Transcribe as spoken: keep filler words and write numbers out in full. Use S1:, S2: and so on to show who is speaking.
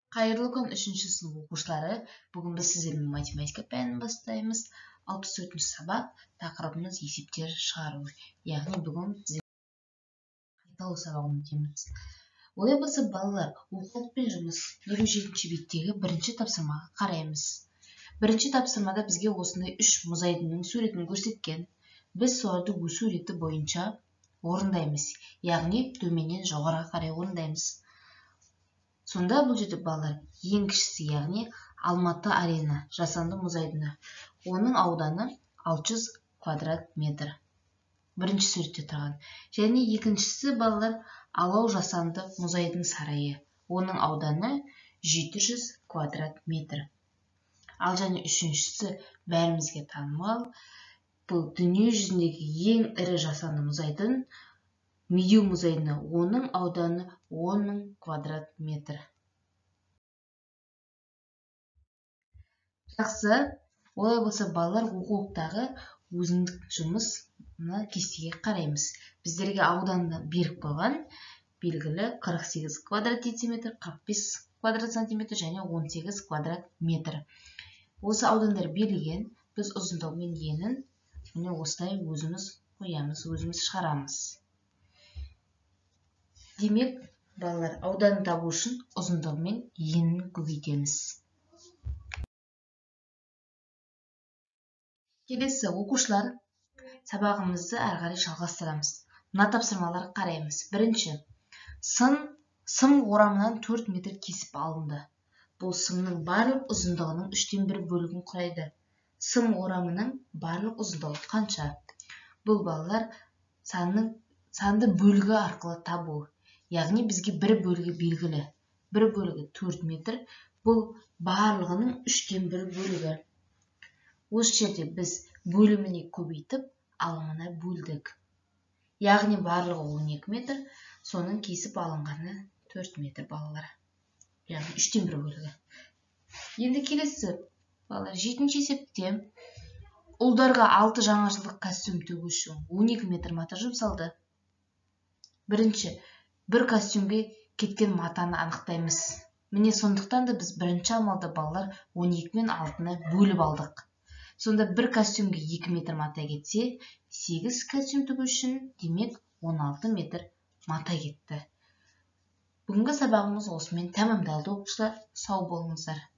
S1: Қайырлы күн үшінші сынып оқушылары. Бүгін біз сіздермен математика пәнін бастаймыз. алпыс төртінші сабақ, тақырыбымыз есептер шығару. Яғни бүгін қайталау сабағын өтеміз. Олай болса, балалар, оқулықпен жұмыс елу жетінші беттегі бірінші тапсырмаға қараймыз. Бірінші тапсырмада бізге осындай үш мұз айдынының суретін көрсеткен. Біз соларды өсу реті бойынша орындаймыз. Яғни төменнен жоғарыға қарай орындаймыз. Сонда бұл жерде балалар ең кішісі, яғни Алматы арена жасанды мұз айдыны. Оның ауданы алты жүз квадрат метр. Бірінші суретте тұрған. Және екіншісі балалар Алау жасанды мұз айдын сарайы. Оның ауданы жеті жүз квадрат метр. Ал және үшіншісі бәрімізге танымал. Бұл дүние жүзіндегі ең ірі жасанды мұз айдын Медеу мұз айдыны. Оның ауданы он мың квадрат метр. Жақсы, олай болса балалар оқулықтағы өзіндік жұмысына кестеге қараймыз. Біздерге ауданды беріп қойған белгілі қырық сегіз квадрат дециметр, қырық бес квадрат сантиметр және он сегіз квадрат метр. Осы аудандар берілген, біз ұзындығы мен енін міне осылай өзіміз қоямыз, өзіміз шығарамыз. Демек, балалар ауданын табу үшін ұзындығы мен енін көбейтеміз. Келесі оқушылар, сабағымызды әрі қарай жалғастырамыз. Мына тапсырмаларға қараймыз. Бірінші, сын сым орамынан төрт метр кесіп алынды. Бұл сымның барлық ұзындығының үштен бір бөлігін құрайды. Сым орамының барлық ұзындығы қанша? Бұл балалар санның санды бөлігі арқылы табу. Яғни бізге бір бөлігі белгілі. Бір бөлігі төрт метр. Бұл барлығының үштен бір бөлігі. Осы жерде біз бөліміне көбейтіп, алымына бөлдік. Яғни барлығы он екі метр, соның кесіп алынғаны төрт метр балалар. Яғни үштен бір бөлігі. Енді келесі балалар, жетінші есепте ұлдарға алты жаңа жылдық костюм тігу үшін он екі метр мата жұмсалды. Бірінші, бір костюмге кеткен матаны анықтаймыз. Міне сондықтан да біз бірінші амалда балалар он екі мен алтыны бөліп алдық. Сонда бір костюмге екі метр мата кетсе, сегіз костюм тігу үшін демек он алты метр мата кетті. Бүгінгі сабағымыз осымен тәмамдалды оқушылар. Сау болыңыздар.